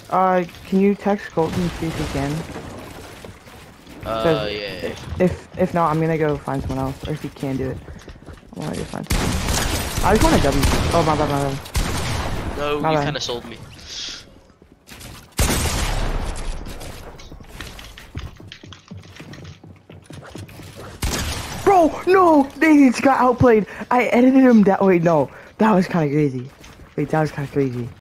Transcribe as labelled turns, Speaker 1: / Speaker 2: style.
Speaker 1: Can you text Colton see if he can? Because
Speaker 2: Yeah.
Speaker 1: if not, I'm gonna go find someone else. Or if he can do it, I wanna go find someone. I just want a W. Oh my bad, my bad.
Speaker 2: No,
Speaker 1: My
Speaker 2: you
Speaker 1: bad.
Speaker 2: kind of sold me.
Speaker 1: Bro, no! They just got outplayed. I edited him that way. No, that was kind of crazy. Wait, that was kind of crazy.